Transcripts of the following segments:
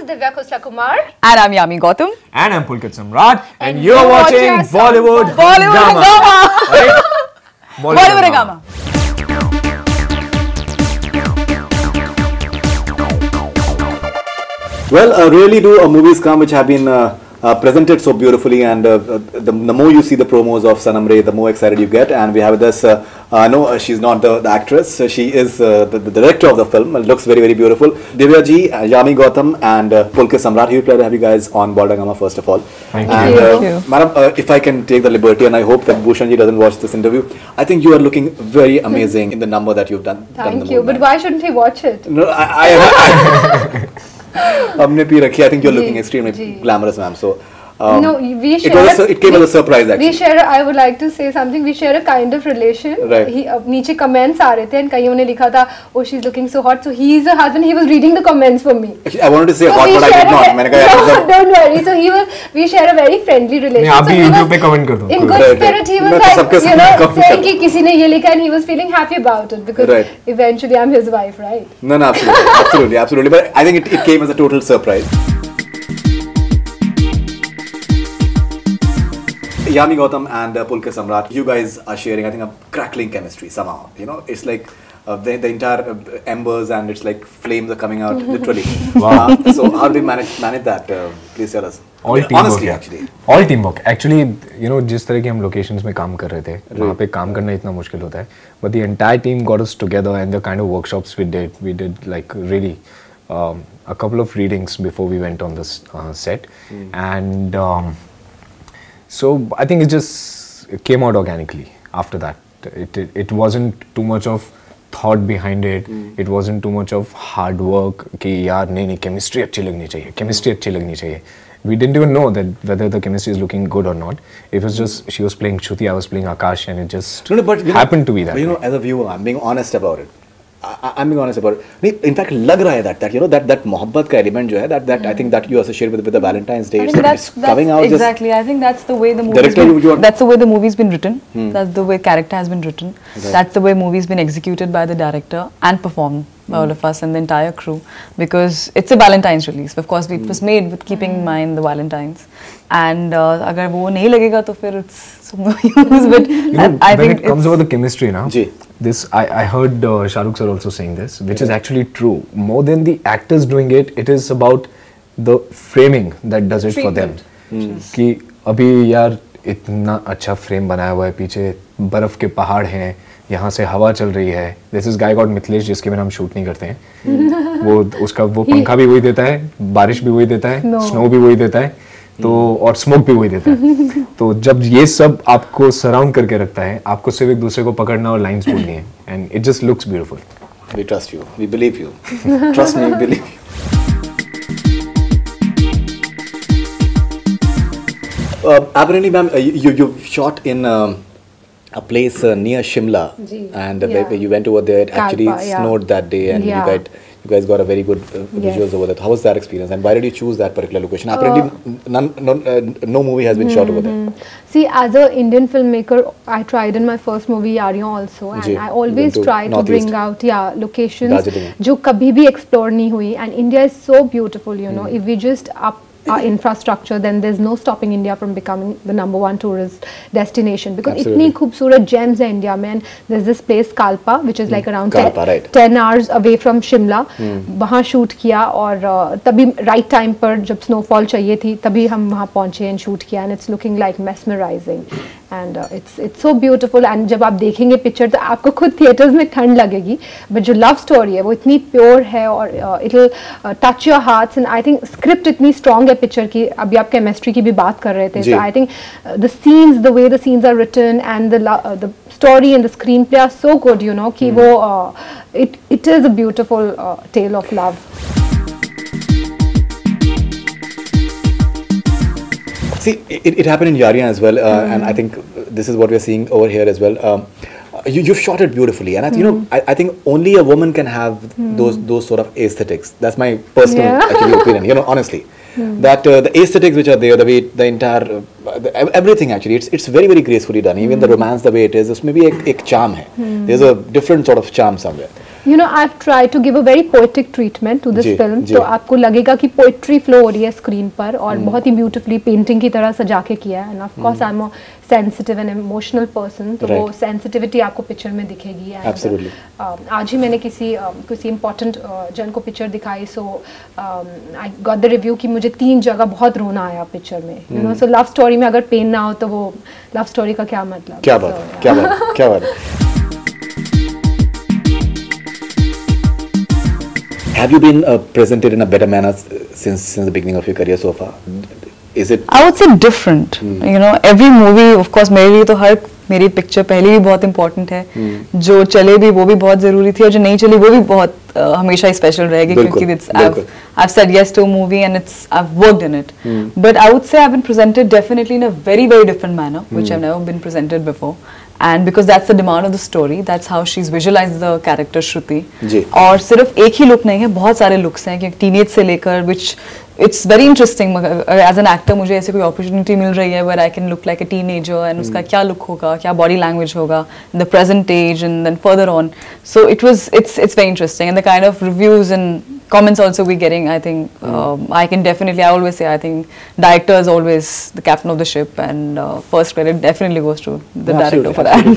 is Divya Khosla Kumar. And I'm Yami Gautam. And I'm Pulkit Samrat. And you're watching Bollywood Hungama. Bollywood Hungama. Well, really do movies come which have been presented so beautifully, and the more you see the promos of Sanam Re, the more excited you get. And we have with us, no, she's not the actress, she is the director of the film. It looks very, very beautiful. Divya ji, Yami Gautam and Pulkit Samrat, we glad to have you guys on Bollywood Hungama first of all. Thank you. And madam, if I can take the liberty, and I hope that Bhushan ji doesn't watch this interview, I think you are looking very amazing in the number that you've done. Thank you, but why shouldn't he watch it? No, I हमने पी रखी. I think you're looking extremely glamorous, ma'am. So no, we share. It came as a surprise actually. We share. I would like to say something. We share a kind of relation. Right. नीचे comments आ रहे थे, and कईयों ने लिखा था, oh she's looking so hot. So he's a husband. He was reading the comments for me. Actually, I wanted to say hot, but I did not. मैंने कहा no, don't worry. So we share a very friendly relation. मैं आप भी YouTube पे comment कर दूँ. In good spirit, he was like, you know, saying कि किसी ने ये लिखा, and he was feeling happy about it because eventually I'm his wife, right? No, absolutely. But I think it came as a total surprise. Yami Gautam and Pulkit Samrat, you guys are sharing, I think, a crackling chemistry somehow. You know, it's like the entire embers and it's like flames are coming out literally. Wow. So how do we manage that? Please tell us. All teamwork. Honestly, actually. All teamwork. Actually, you know, जिस तरह के हम locations में काम कर रहे थे, वहाँ पे काम करना इतना मुश्किल होता है. But the entire team got us together, and the kind of workshops we did like really a couple of readings before we went on this set, and. So I think it just came out organically after that. It wasn't too much of thought behind it. It wasn't too much of hard work. कि यार नहीं chemistry अच्छी लगनी चाहिए. We didn't even know that whether the chemistry is looking good or not. It was just she was playing Shruti, I was playing Akash, and it just happened to be that. But you know, as a viewer, I'm being honest about it. I'm being honest about it. In fact, लग रहा है that you know that मोहब्बत का element जो है that I think that you associate with the Valentine's Day. That's coming out exactly. I think that's the way the movie's been written. That's the way character has been written. That's the way movie's been executed by the director and performed by all of us and the entire crew, because it's a Valentine's release. Of course, it was made with keeping in mind the Valentines. And अगर वो नहीं लगेगा तो फिर it's no use. But you know, I think it comes over the chemistry now. This I heard Shah Rukh sir also saying this, which is actually true. More than the actors doing it, it is about the framing that does it for them. कि अभी यार इतना अच्छा frame बनाया हुआ है, पीछे बर्फ के पहाड़ हैं, यहाँ से हवा चल रही है. This is guy called Mithilesh जिसके बिना हम शूट नहीं करते हैं. वो पंखा भी वही देता है, बारिश भी वही देता है, स्नो भी वही देता है, तो और स्मोक भी वही देता है. तो जब ये सब आपको सराउंड करके रखता है, आपको सिर्फ एक दूसरे को पकड़ना और लाइंस बोलनी है, and it just looks beautiful. We trust you. We believe you. Trust me, we believe you. Apparently, ma'am, you've shot in a place near Shimla, and you went over there. It actually snowed that day, and you guys got a very good visuals over there. How was that experience, and why did you choose that particular location? Apparently, no movie has been shot over there. See, as an Indian filmmaker, I tried in my first movie Yariyan also, and I always try to bring out locations जो कभी भी explore नहीं हुई. And India is so beautiful, you know. If we just up our infrastructure, then there's no stopping India from becoming the #1 tourist destination, because इतनी खूबसूरत gems है India में. And there's this place Kalpa, which is like around 10 hours away from Shimla. वहाँ shoot किया, और तभी right time पर जब snowfall चाहिए थी तभी हम वहाँ पहुँचे and shoot किया, and it's looking like mesmerizing. And it's so beautiful. And जब आप देखेंगे picture तो आपको खुद theaters में ठंड लगेगी, but जो love story है वो इतनी pure है, और it'll touch your hearts. And I think script इतनी strong है picture की. अभी आप chemistry की भी बात कर रहे थे. So I think the scenes, the way the scenes are written, and the story and the screenplay are so good, you know, कि वो it is a beautiful tale of love. See, it happened in Yariyan as well, and I think this is what we're seeing over here as well. You've shot it beautifously, and you know, I think only a woman can have those sort of aesthetics. That's my personal actually opinion. You know, honestly, that the aesthetics which are there, the way the entire everything actually, it's very, very gracefully done. Even the romance, the way it is, maybe a charm hai. There's a different sort of charm somewhere. You know, I've tried to give a very poetic treatment to this film. तो आपको लगेगा कि poetry flow हो रही है screen पर और बहुत ही beautifully painting की तरह सजा के किया है. And of course I'm a sensitive and emotional person. तो वो sensitivity आपको picture में दिखेगी. Absolutely. आज ही मैंने किसी important जन को picture दिखाई, so I got the review कि मुझे 3 जगह बहुत रोना आया picture में. You know, so love story में अगर pain ना हो तो वो love story का क्या मतलब? क्या बात, क्या बात, क्या बात. Have you been presented in a better manner since the beginning of your career so far? Is it? I would say different. You know, every movie, of course, मेरे लिए तो हर मेरी पिक्चर पहले भी बहुत important है. जो चले भी वो भी बहुत जरूरी थी और जो नहीं चली वो भी बहुत हमेशा ही special रहेगी क्योंकि I've said yes to a movie and I've worked in it. But I would say I've been presented definitely in a very different manner, which I've never been presented before. And because that's the demand of the story, that's how she's visualized the character Shruti. और सिर्फ एक ही look नहीं है, बहुत सारे looks हैं, क्योंकि teenage से लेकर, which it's very interesting. As an actor, मुझे ऐसे कोई opportunity मिल रही है where I can look like a teenager and उसका क्या look होगा, क्या body language होगा, in the present age and then further on. So it's very interesting, and the kind of reviews and comments also we're getting, I think I always say I think director is always the captain of the ship, and first credit definitely goes to the director for that.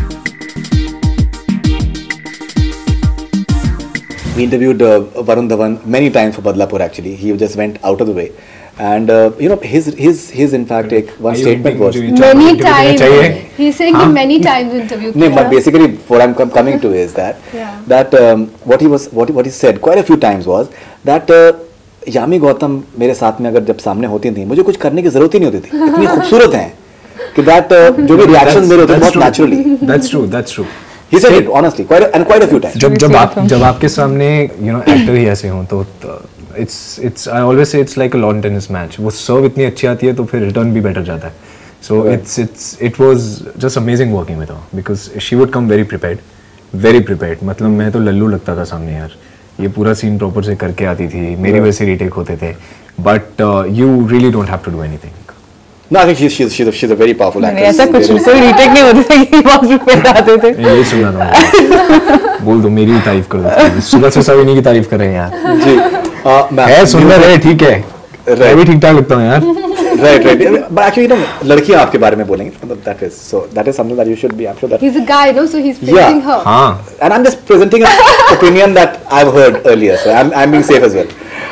We interviewed Varun Dhawan many times for Badlapur actually. He just went out of the way. And you know, his in fact one statement was many times. He's saying he many times interview. No, but basically what I'm coming to is that what he said quite a few times was that Yami Gautam मेरे साथ में अगर जब सामने होती थी मुझे कुछ करने की जरूरत ही नहीं होती थी. इतनी खूबसूरत हैं कि that जो भी reactions मेरे होते हैं बहुत naturally. That's true. He said it honestly quite a few times. जब आपके सामने you know actor ही ऐसे हों तो it's I always say it's like a lawn tennis match. वो serve इतनी अच्छी आती है तो फिर return भी better जाता है. So it was just amazing working with her because she would come very prepared. मतलब मैं तो लल्लू लगता था सामने यार. ये पूरा scene proper से करके आती थी. मेरी वजह से retake होते थे. But you really don't have to do anything. No, I think she's a very powerful actress. ऐसा कुछ कोई retake नहीं होता था कि बहुत prepared आते थे. ये सुनना था. बोल दो मेरी तारीफ कर दो. सुबह से सब इन्हीं की तारीफ कर रहे हैं यार. जी. है सुंदर है ठीक है. मैं भी ठीक ठाक लगता हूँ यार. Right. But actually, you know, लड़कियाँ आपके बारे में बोलेंगे. That is something that you should be. I'm sure that. He's a guy, no? So he's praising her. हाँ. And I'm just presenting an opinion that I've heard earlier. So I'm being safe as well.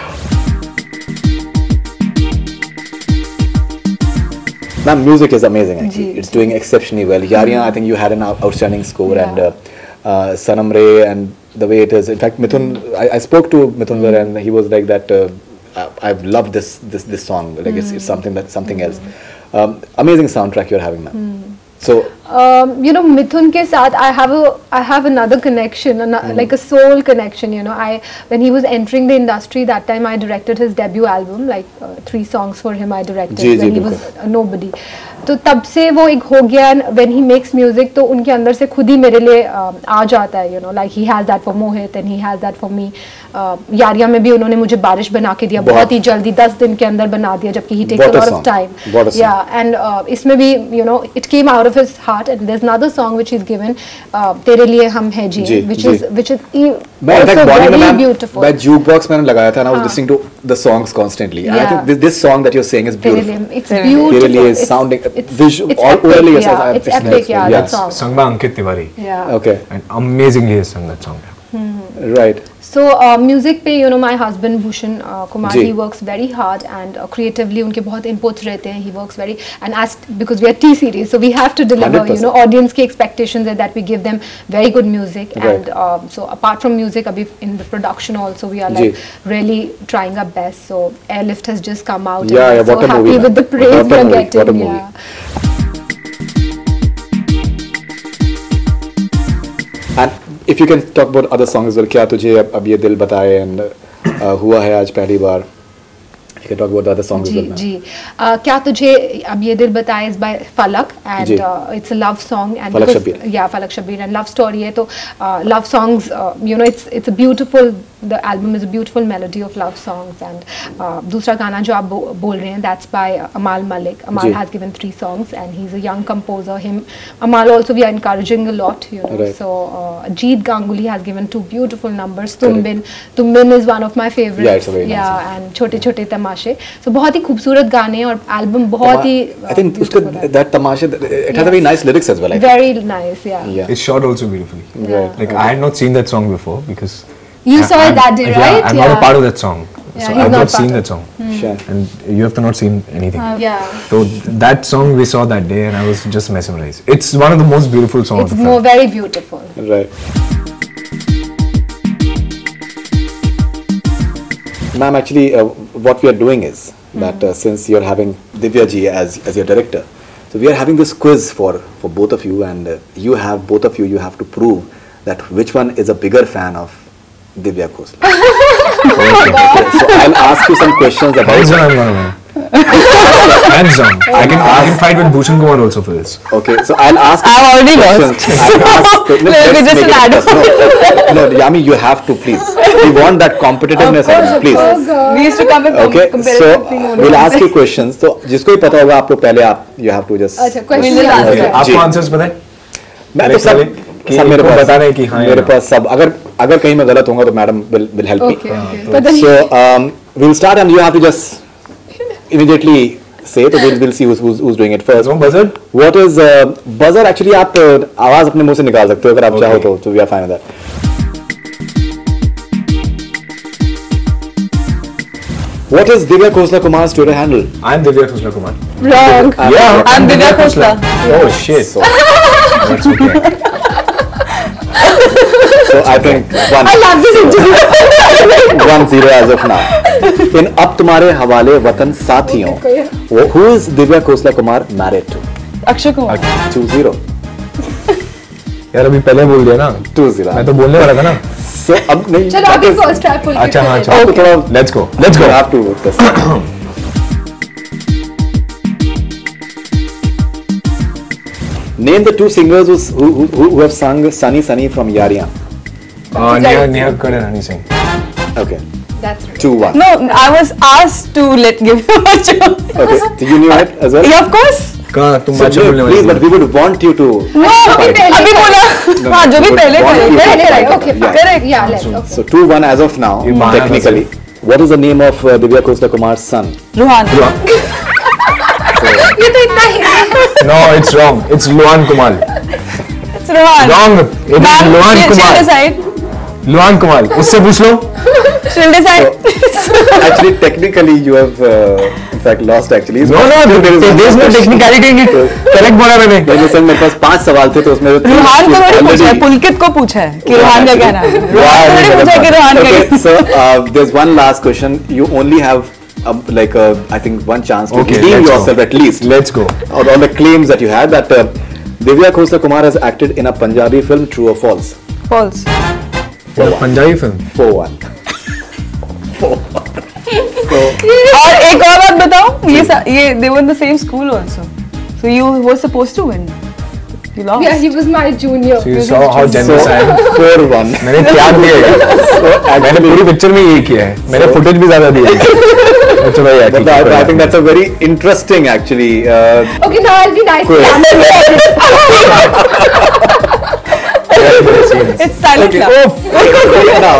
Now, music is amazing actually. It's doing exceptionally well. Yaariyan, I think you had an outstanding score, and Sanam Re, and the way it is. In fact, Mithun, I spoke to Mithun and he was like that. I've loved this song. Like it's something else. Amazing soundtrack you're having, ma'am. So you know, Mithun ke saath I have another connection, like a soul connection. You know, when he was entering the industry, that time I directed his debut album, like 3 songs for him I directed when he was nobody. तो तब से वो एक हो गया. When he makes music, तो उनके अंदर से खुद ही मेरे लिए आ जाता है. You know, like he has that for Mohit and he has that for me. यारिया में भी उन्होंने मुझे बारिश बना के दिया बहुत ही जल्दी 10 दिन के अंदर बना दिया जबकि he takes a lot of time. Yeah, and इसमें भी you know it came out of his heart. And there's another song which he's given, तेरे लिए हम हैं जी, which is also very beautiful. मैं jukebox मैंने लगाया था and I was listening to the songs constantly. And I think this song that you're saying is beautiful. It's beautiful. तेरे लिए is sounding visual all early. It's epic, yeah. That song. Sung by Ankit Tiwari. Yeah. Okay. And amazingly he sung that song. Right. So music पे you know my husband Bhushan Kumar, he works very hard and creatively उनके बहुत inputs रहते हैं. He works very, and as because we are T series, so we have to deliver 100%. You know, audience की expectations are that we give them very good music. Right. And so apart from music, अभी in the production also we are like really trying our best. So Airlift has just come out. Yeah, and I'm so happy with the praise we are getting. Yeah. And if you can talk about other songs as well, क्या तुझे अब ये दिल बताए and हुआ है आज पहली बार. You can talk about the other songs as well. जी क्या तुझे अब ये दिल बताए is by Falak and it's a love song and Falak Shabir. Yeah, Falak Shabir and love story है तो love songs you know it's a beautiful the album is a beautiful melody of love songs. And दूसरा गाना जो आप बोल रहे हैं, that's by Amal Malik. Amal has given 3 songs and he's a young composer. Amal also we are encouraging a lot, you know. So Jeet Ganguly has given 2 beautiful numbers. Tum Bin is one of my favorites. Yeah, it's a very nice one. And Chote Chote Tamashe. So बहुत ही खूबसूरत गाने और album बहुत ही I think that Tamashe, it has a very nice lyrics as well. Very nice, yeah. It's shot also beautifully. Right. Like I had not seen that song before because you saw it that day, right? Yeah, I'm not a part of that song. Yeah, so I've not seen that song. Sure. And you have not seen anything. Yeah. So that song we saw that day and I was just mesmerized. It's one of the most beautiful songs. It's more very beautiful. Right. Ma'am, actually what we are doing is that since you're having Divya ji as your director, so we are having this quiz for both of you, and both of you have to prove that which one is a bigger fan of Divya Khosla. Okay. So I'll ask you some questions about Hands down. I can fight with Bhushan Kumar also for this. Okay, so I'll ask. I've already lost. No, Yami, you have to please. We want that competitiveness, please. We used to come with competitive thing. We'll ask you questions. So जिसको ही पता होगा आप लोग पहले you have to just. अच्छा, question आपको answers पता है? मैं तो सब मेरे पास बता रहे हैं कि हाँ मेरे पास सब अगर कहीं मैं गलत होऊंगा तो madam will help me. Okay. So we'll start and you have to just immediately say it. We'll see who's doing it first. No buzzer? What is buzzer? Actually आप आवाज अपने मुंह से निकाल सकते हो अगर आप चाहो तो we are fine with that. What is Divya Khosla Kumar's Twitter handle? I'm Divya Khosla Kumar. Wrong. I'm Divya Khosla. Oh shit. That's okay. So I think I love this interview. 1-0 as of now. In अब तुम्हारे हवाले वतन साथियों, who is Divya Khosla Kumar married to? Akshay Kumar. 2-0. यार अभी पहले बोल दिया ना. 2-0. मैं तो बोलने वाला था ना. So अब नहीं. चलो अभी first try पुल. अच्छा हाँ चलो. Let's go. You have to work this. Name the 2 singers who have sung Sunny Sunny from Yariyan. Neha Kakkar and Honey Singh. Okay. That's right. 2-1. No, I was asked to give you a joke. Okay, so you knew it as well? Yeah, of course. कहाँ तुम So please, but we would want you to. No, अभी बोला. हाँ, जो भी पहले करे. Okay, correct. Yeah, let's go. So 2-1 as of now, technically. What is the name of Divya Khosla Kumar's son? Ruhan. ये तो इतना ही. No, it's wrong. It's Luhan Kumar. It's Ruhan. Wrong. It is Luhan Kumar. She'll decide. Luhan Kumar. उससे पूछ लो. She'll decide. Actually, technically, you have in fact lost. Actually, no, there's no technicality in it. Correct बोला मैंने. लेकिन मेरे पास 5 सवाल थे तो उसमें रुहान को थोड़ी पूछा है, पुलकित को पूछा है कि रुहान का क्या नाम है. रुहान को थोड़ी पूछा कि रुहान का. Okay, so there's one last question. You only have I think one chance to redeem yourself at least. Let's go. On the claims that you had that Divya Khosla Kumar has acted in a Punjabi film. True or false? False. Punjabi film. 4-1. और एक और बात बताओ, ये they were in the same school also, so you were supposed to win. You lost. Yeah, he was my junior. So you saw how generous I am. 4-1. मैंने त्याग दिया है. मैंने पूरी पिक्चर में यही किया है. मैंने फुटेज भी ज़्यादा दिया है. अच्छा भाई यार. I think that's a very interesting actually. Okay, now I'll be nice. It's silent now.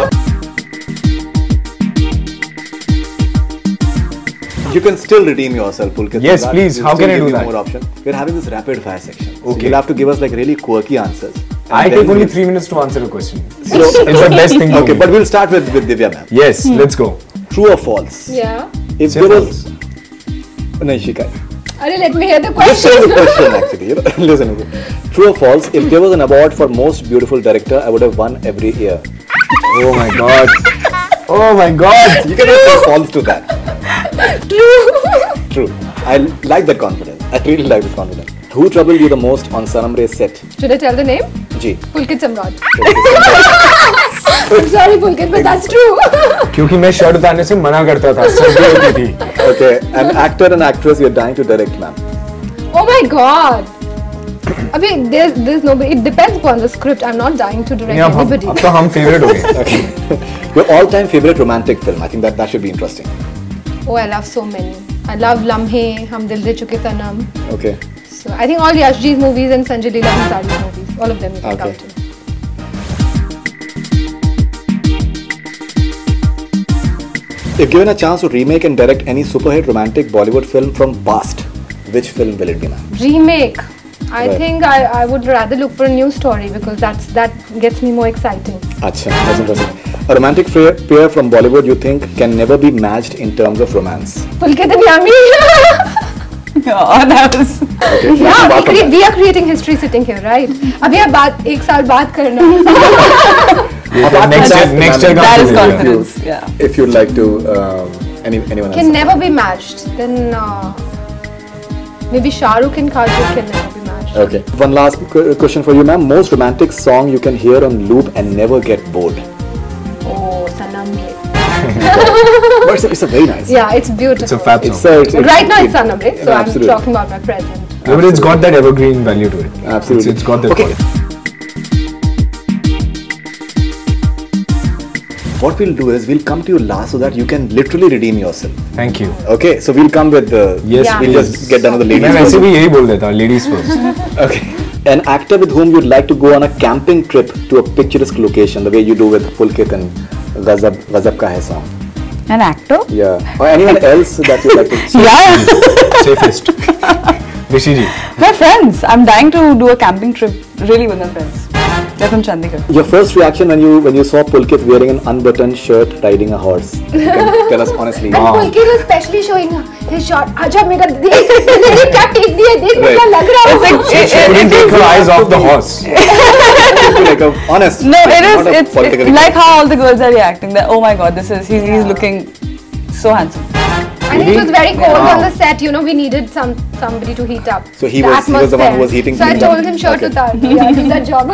You can still redeem yourself, Pulkit. Yes, please. How can I do that? More option. We're having this rapid fire section. Okay. So you'll have to give us like really quirky answers. I take only 3 minutes to answer a question. So it's the best thing. Okay, but we'll start with Divya ma'am. Yes, let's go. True or false? Yeah. If there was, no, Shika. Let me hear the Just question. the question actually. Listen. True or false? If there was an award for most beautiful director, I would have won every year. Oh my God. Oh my God. You can say false to that. True. True. I like that confidence. I really like this confidence. Who troubled you the most on Sanam Re's set? Should I tell the name? Ji. Pulkit Samrat. I'm sorry, Pulkit, but that's true. क्योंकि मैं shirt उतारने से मना करता था. सर्दी होती थी. Okay. An actor and actress you're dying to direct, ma'am. Oh my God. Abhi, there's nobody. It depends upon the script. I'm not dying to direct anybody. अब तो हम favorite हो गए. Okay. Your all-time favorite romantic film. I think that should be interesting. Oh, I love so many. I love Lamhe, Hum Dil De Chuke Sanam. Okay. So I think all Yashji's movies and Sanjay Leela Bhansali's movies, all of them you can count in. If given a chance to remake and direct any superhit romantic Bollywood film from past, which film will it be, ma'am? Remake. I think I would rather look for a new story because that gets me more exciting. Acha, that's interesting. A romantic pair from Bollywood you think can never be matched in terms of romance? Pulkit and Yami. Oh, that was. Okay. Yeah, we are creating history sitting here, right? Abhi ab baat ek saal baat karna. Next year. That is confidence. If you'd like to, anyone else? Can never be matched. Then maybe Shah Rukh and Kajol can never be matched. Okay. One last question for you, ma'am. Most romantic song you can hear on loop and never get bored. Oh, Sanam Re. But it's a very nice. Yeah, it's beautiful. It's a fab song. Right now it's Sanam Re, so absolutely. I'm talking about my present. Yeah, but it's got that evergreen value to it. Absolutely. It's got that. Okay. What we'll do is we'll come to you last so that you can literally redeem yourself. Thank you. Okay, so we'll come with the. Yes, yeah. We'll just get down to the ladies. मैं वैसे first. भी यही बोल देता हूँ, ladies first. Okay. An actor with whom you'd like to go on a camping trip to a picturesque location, the way you do with Pulkit and Ghazab Ka Hai song. An actor? Yeah. Or anyone else that you'd like to. Yeah. Safest. Rishi ji. My friends. I'm dying to do a camping trip really with my friends. They're from Chandigarh. Your first reaction when you saw Pulkit wearing an unbuttoned shirt riding a horse. You can tell us honestly. And Pulkit was especially showing his shot. Acha mera dekh kya take diya, dekh mera lag raha hai. She couldn't take her eyes off the horse. Like a honest. No, it's it's like how all the girls are reacting. That oh my god, he's looking so handsome. And it was very cold on the set. You know, we needed somebody to heat up. So he was the one who was heating. So I told him, shirt utar. Yeah, do that job.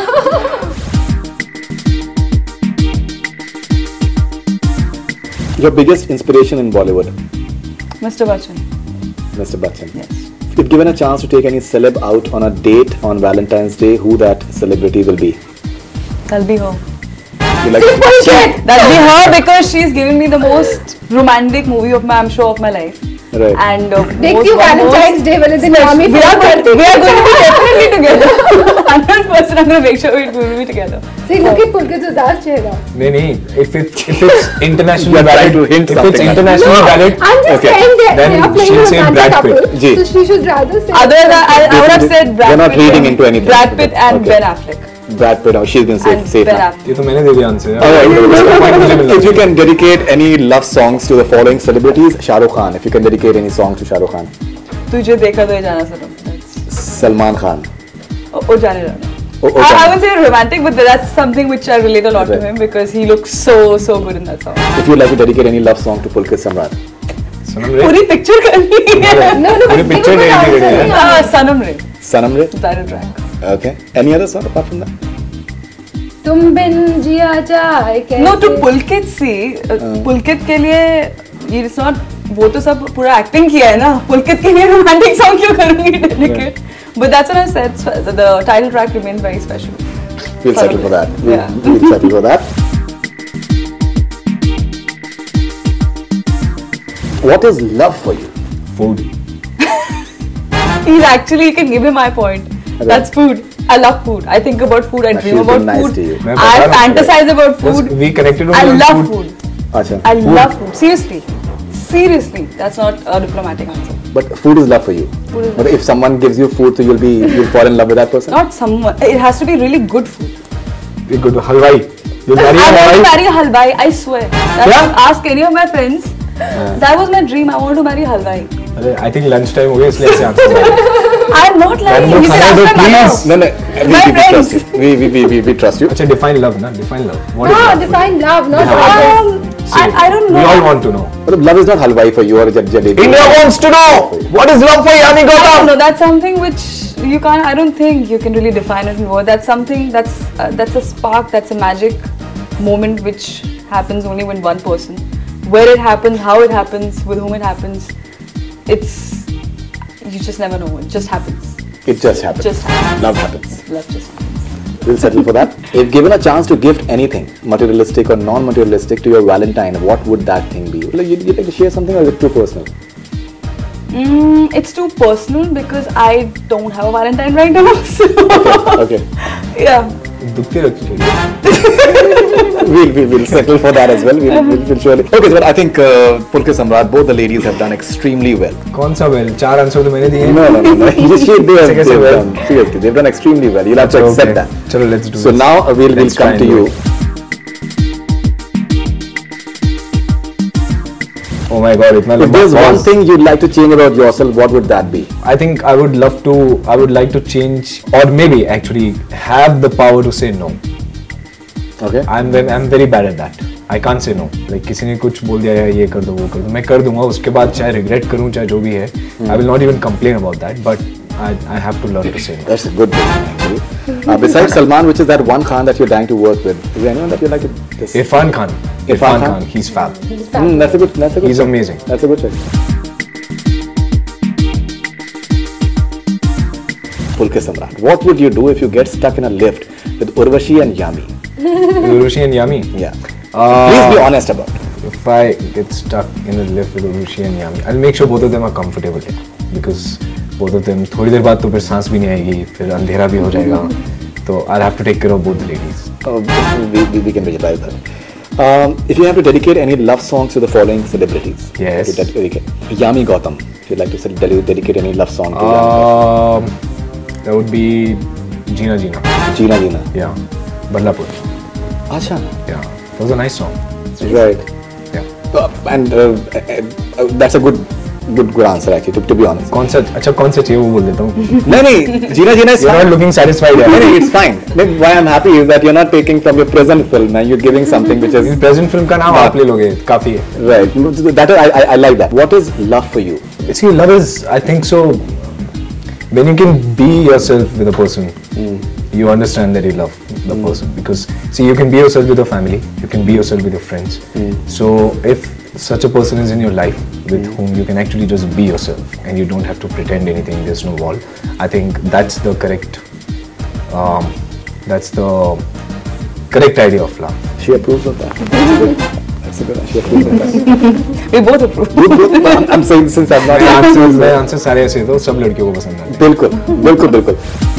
Your biggest inspiration in Bollywood? Mr. Bachchan. Mr. Bachchan. Yes. If given a chance to take any celeb out on a date on Valentine's Day, who that celebrity will be? That'll be her. You like That'll be her because she's giving me the most romantic movie of my life. Right. And Dekh you Valentine's Day wale din Yami we are going to be definitely together. 100% I'm going to make sure we will be together. See, look at Pulkit's udas chehra. नहीं, if it's internationally You are trying valid, to hint if it's something. internationally valid, I'm just saying that then they are playing she'll a say romantic Brad Pitt. couple. Ji. So she should rather say. Other than I would have said Brad Pitt. We're not reading into anything. Brad Pitt and Okay. Ben Affleck. Brad Pitt. She's been And safe Ben now. Affleck. ये तो मैंने दे दिया answer. If you can dedicate any love songs to the following celebrities, Shah Rukh Khan. If you can dedicate any song to Shah Rukh Khan. तुझे देखा तो ये जाना सनम. Salman Khan. Oh, जाने जाना. Oh, I would say romantic, but that's something which I relate a lot to Right. him because he looks so good in that song. If you'd like to dedicate any love song to Pulkit Samrat. Sanam Re. पूरी picture करनी है. No, पूरी picture give a good dedicated है. answer. Sanam Re. Sanam Re. Title track. Okay. Any other song apart from that? तुम बिन जिया जाए कैसे. No, to Pulkit see, Pulkit के लिए it's not वो तो सब पूरा acting किया है ना. Pulkit के लिए romantic song क्यों करूँगी dedicate? But that's what I said. The title track remains very special. We'll settle for that. Yeah. We'll settle for that. What is love for you? Food. You can give him my point. That's food. I love food. I think about food. I dream she's about been nice food. to you. I fantasize about food. We connected over I love food. food. Acha. I love food. Seriously. That's not a diplomatic answer. But food is love for you. Food is But if someone gives you food, so you'll fall in love with that person? Not someone. It has to be really good food. We go to Halwai. You marry a I want to Halwai. marry a halwai. I swear. Ask any of my friends. That was my dream. I want to marry a halwai. I think lunchtime हो गया इसलिए ऐसे answer. I'm not lying. You can ask my mother. No. My We trust friends. you. We trust you. अच्छा define love ना. Define love. What is No, love for you? define love, not love. I don't know. We all want to know. But love is not halwai for you or jalebi. India wants to know what is love for Yami I don't Gautam. know. That's something which you can't. I don't think you can really define it in words. That's something. That's a spark. That's a magic moment which happens only when one person. Where it happens, how it happens, with whom it happens. You just never know. It just happens. It just happens. Just happens. Love happens. Love just happens. We'll settle for that. If given a chance to gift anything, materialistic or non-materialistic, to your Valentine, what would that thing be? Like, you'd like to share something, or is it too personal? It's too personal because I don't have a Valentine right now. So Okay. Yeah. We'll settle for that as well. We'll surely. Okay, so I think Pulkit Samrat, both the ladies have done extremely well. कौन सा well? 4 answer तो मैंने दिए हैं. No. Seriously, they've done extremely well. You'll have to accept that. चलो, let's do. So now we'll come to you. Oh my God, इतना If there's one thing you'd like to change about yourself, what would that be? I think I would like to change, or maybe actually have the power to say no. Okay. I'm very bad at that. I can't say no. Like किसी ने कुछ बोल दिया है, ये कर दो, वो कर दो, मैं कर दूंगा. उसके बाद चाहे regret करूँ, चाहे जो भी है, I will not even complain about that. But I have to learn to say no. That's a good thing, actually. Besides Salman, which is that one Khan that you're dying to work with, is there anyone that you like to? Irfan Khan. Irfan Khan. He's fab. That's a good. He's amazing. That's a good choice. Pulkit Samrat, what would you do if you get stuck in a lift with Urvashi and Yami? Urvashi and Yami? Yeah. Please be honest about it. If I get stuck in a lift with Urvashi and Yami, I'll make sure both of them are comfortable here. Because both of them, थोड़ी देर बाद तो फिर सांस भी नहीं आएगी, फिर अंधेरा भी हो जाएगा. So I'll have to take care of both the ladies. We can visualize that. If you have to dedicate any love songs to the following celebrities, yes. Yami Gautam. If you'd like to dedicate any love song to Yami Gautam. That would be Jeena Jeena. Jeena Jeena. Yeah. Badlapur. Acha. Yeah. That was a nice song. Right. Yeah. And that's a good answer actually. To be honest. कौन सा चाहिए वो बोल देता हूँ. नहीं. Jeena Jeena is. You're not looking satisfied. No, it's fine. Why I'm happy is that you're not taking from your present film and you're giving something which is. Present film का नाम आप ले लोगे, काफी है. Right. That I like that. What is love for you? See, love is, I think so. When you can be yourself with a person, you understand that you love the person. Because see, you can be yourself with your family, you can be yourself with your friends. So if such a person is in your life with whom you can actually just be yourself and you don't have to pretend anything, there's no wall, I think that's the correct idea of love. She approves of that. That's a good. She approves of that. We both approve. I'm saying since I'm not. मैं answer सारे ऐसे दो, सब लड़कियों को पसंद आते हैं. बिल्कुल.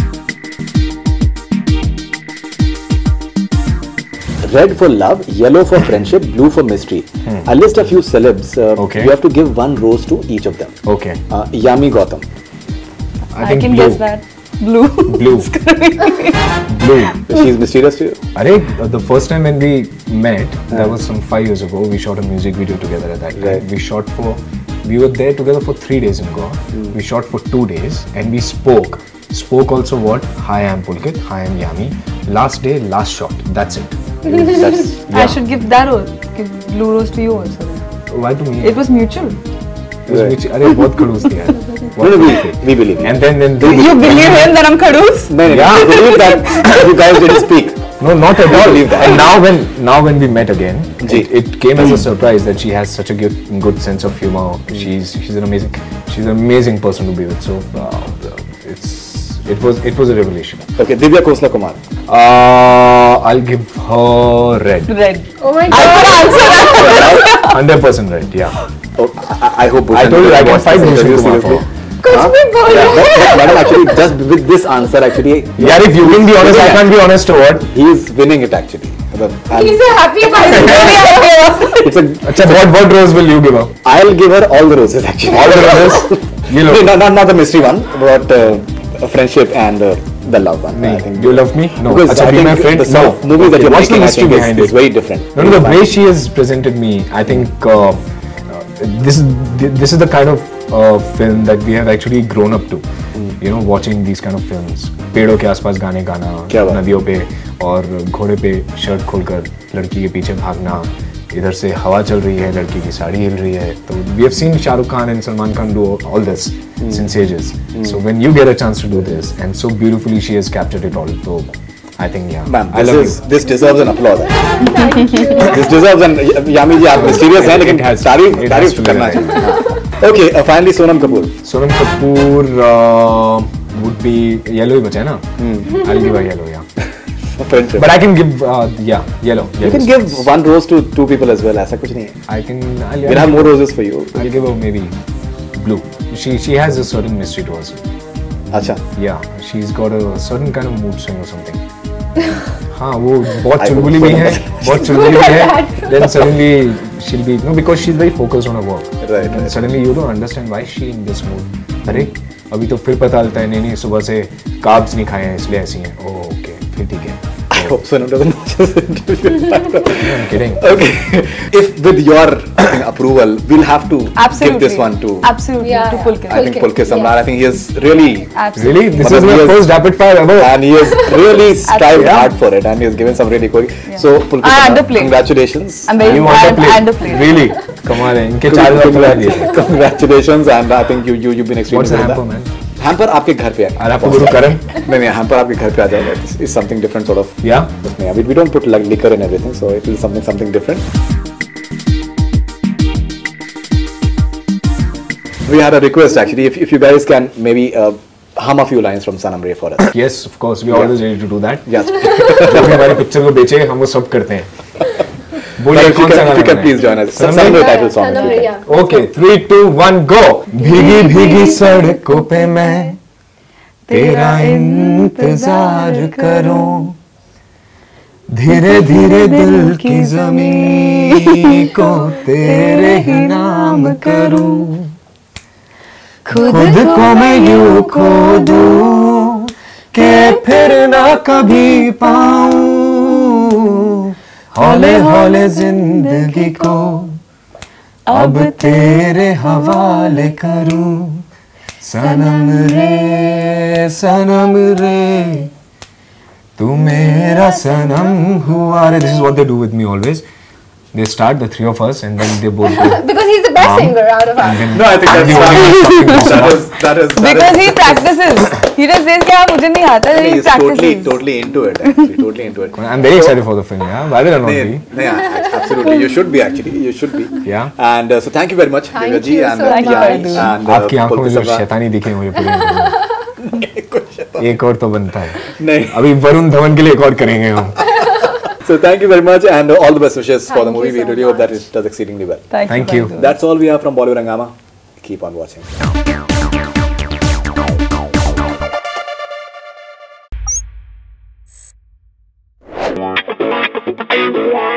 Red for love, yellow for friendship, blue for mystery. I'll list a few celebs. Okay. You have to give one rose to each of them. Okay. Yami Gautam. I can guess that. Blue. Blue. She's mysterious to you? The first time when we met, that was some 5 years ago, we shot a music video together at that time. Right. We were there together for 3 days in Goa. We shot for 2 days and we spoke also what? Hi, I'm Pulkit. Hi, I'm Yami. Last day, last shot. That's it. I should give that rose. Give blue rose to you also. Why to me? It was mutual. अरे बहुत खड़ूस थी यार. We believe. And then you believe him that I'm khadus? No, yeah. We believe that you guys didn't speak. No, not at all. And now when we met again, it came as a surprise that she has such a good sense of humor. She's an amazing person to be with. So it was a revelation. Okay, Divya Khosla Kumar. I'll give her red. Red. Oh my God. 100% red. Yeah. Oh, I hope. I told you I can fight Bhushan Kumar for. Madam, actually, just with this answer, actually. Yeah, if you can be honest, I can't be honest to what? He is winning it actually. He's a happy person. It's a. Achha, what rose will you give her? I'll give her all the roses actually. All the roses? Not the mystery one, but friendship and the love one. I think. You love me? No. Because Achha, be my friend? The movies that you're What's the making, mystery behind it? Is very different. No, the way she has presented me, I think this is the kind of film that we have actually grown up to. You know, watching these kind of films. पेड़ों के आसपास गाने गाना, नदियों पे और घोड़े पे शर्ट खोलकर लड़की के पीछे भागना, इधर से हवा चल रही है, लड़की की साड़ी हिल रही है. तो we have seen Shah Rukh Khan and Salman Khan do all this since ages. So when you get a chance to do this, and so beautifully she has captured it all. So I think Ma'am, this deserves an applause. Thank you. This deserves an Yami ji, आप mysterious हैं लेकिन तारीफ करना चाहिए. Okay, finally Sonam Kapoor. Sonam Kapoor would अभी yellow ही बचा है ना? I'll give a yellow, yeah. Friendship. But I can give yellow. You can give one rose to two people as well. ऐसा कुछ नहीं है. We'll have more roses for you. I'll give her maybe blue. She has a certain mystery to her. अच्छा. Yeah, she's got a certain kind of mood swing or something. हाँ वो बहुत चुलबुली भी है, बहुत चुलबुली भी है. Then suddenly she'll be because she's very focused on her work. Right. And suddenly you don't understand why she in this mood. अरे अभी तो फिर पता चलता है नहीं सुबह से कार्ब्स नहीं खाए हैं इसलिए ऐसी हैं. Oh okay, फिर ठीक है. I hope Sonam doesn't watch this interview. I'm kidding. Okay. If with your approval, we'll have to give this one to. Absolutely. Yeah, to yeah. Pulkit. I think Pulkit Samrar. I think he is really. Really? This is my first rapid fire ever. And he has really strived hard for it, and he has given some really cool. So Pulkit Samrar, congratulations. I'm very underplayed. Really? कमाल है. इनके 4,000 खिला दिए. Congratulations, and I think you've been extremely good. What's the hamper, man? Hamper आपके घर पे है. I'll have to go to Karan. नहीं हैम्पर आपके घर पे आ जाएगा. It's something different sort of. Yeah. We don't put like liquor and everything, so it will be something different. We had a request actually. If you guys can maybe hum a few lines from Sanam Re for us. Yes, of course. We are always ready to do that. Yes. जब भी हमारे picture को बेचे हम वो सब करते हैं. बोलिए कौन सा गाना है? Please join us. Sanam Re title song. Okay, 3, 2, 1, go. भीगी भीगी सड़कों पे मैं तेरा इंतजार करूं, धीरे धीरे दिल की ज़मीं को तेरे ही नाम करूं, खुद को मैं यूं खो दूं कि फिर ना कभी पाऊं, हौले हौले जिंदगी को अब तेरे हवाले करूं, सनम रे तू मेरा सनम हुआ रे. This is what they do with me always. They start, the three of us, and then they both go. Because he's the best singer out of us. No, I think that is because he practices. He just says कि मुझे नहीं आता. He practices. Totally into it. Actually, totally into it. I'm very excited for the film. Yeah, why will I not be? Yeah, absolutely. You should be actually. You should be. Yeah. And so thank you very much, Thank ji, you and so much. and आपकी आंखों में जो शैतानी दिखे मुझे पूरी. एक और तो बनता है. नहीं. अभी वरुण धवन के लिए एक और करेंगे हम. So thank you very much, and all the best wishes for the Thank movie. you We so really hope that much. it does exceedingly well. Thank you. That's all we have from Bollywood Hungama. Keep on watching.